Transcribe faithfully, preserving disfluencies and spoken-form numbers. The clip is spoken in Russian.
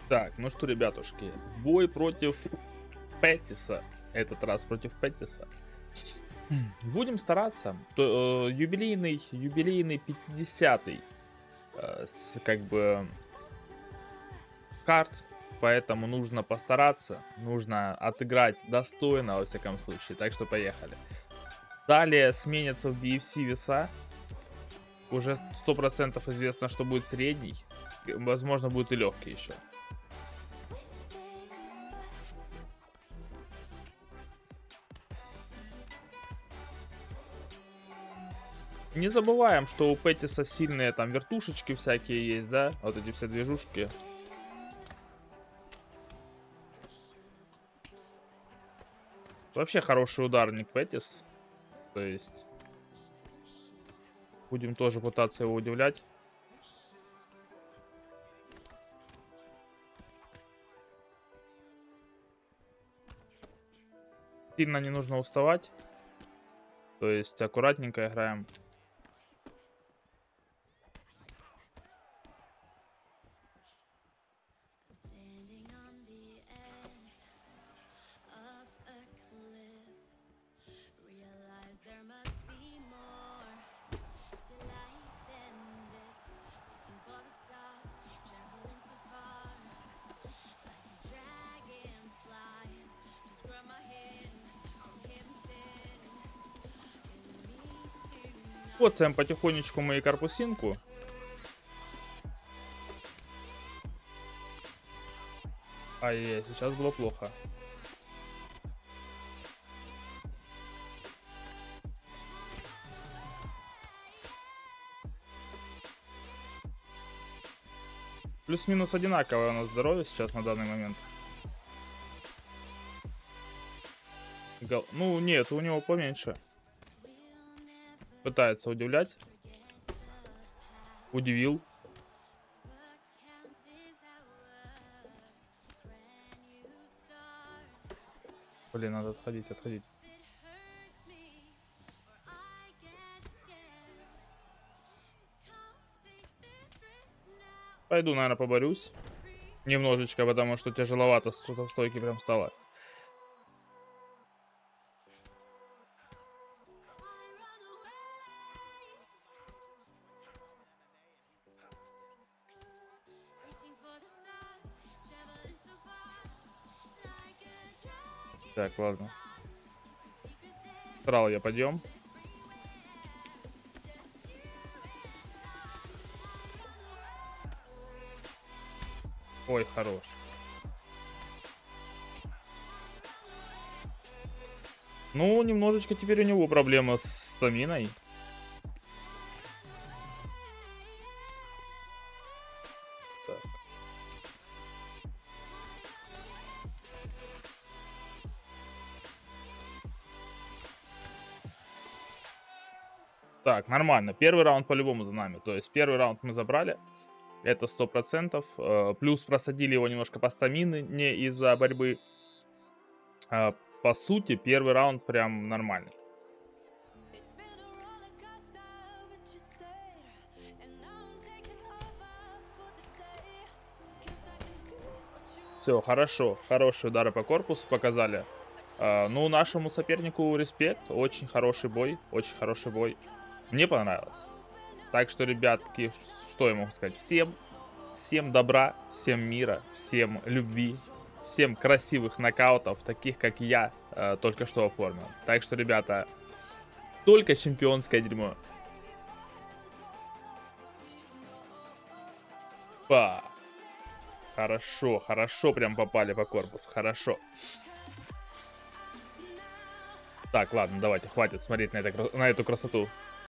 Так, ну что, ребятушки, бой против Петтиса. Этот раз против Петтиса. Будем стараться. То, э, юбилейный, юбилейный пятидесятый э, с, как бы карт, поэтому нужно постараться, нужно отыграть достойно, во всяком случае. Так что поехали. Далее сменятся в би эф си веса. Уже сто процентов известно, что будет средний. Возможно, будет и легкий еще. Не забываем, что у Петтиса сильные там вертушечки всякие есть, да? Вот эти все движушки. Вообще хороший ударник Петтис. То есть будем тоже пытаться его удивлять. Сильно не нужно уставать. То есть аккуратненько играем. Коцаем потихонечку мои корпусинку. Ай-яй, сейчас было плохо. Плюс-минус одинаковое у нас здоровье сейчас на данный момент. Гол... Ну, нет, у него поменьше. Пытается удивлять. Удивил. Блин, надо отходить, отходить. Пойду, наверное, поборюсь. Немножечко, потому что тяжеловато что-то в стойке прям стало. Так, ладно. Брал я подъем. Ой, хорош. Ну, немножечко теперь у него проблема с стаминой. Так. Так, нормально. Первый раунд по-любому за нами. То есть первый раунд мы забрали. Это сто процентов. Плюс просадили его немножко по стамине, не из-за борьбы. По сути, первый раунд прям нормальный. Все, хорошо. Хорошие удары по корпусу показали. Ну, нашему сопернику респект. Очень хороший бой. Очень хороший бой. Мне понравилось. Так что, ребятки, что я могу сказать? Всем, всем добра, всем мира, всем любви, всем красивых нокаутов, таких как я э, только что оформил. Так что, ребята, только чемпионское дерьмо. Па. Хорошо, хорошо прям попали по корпусу, хорошо. Так, ладно, давайте, хватит смотреть на, это, на эту красоту.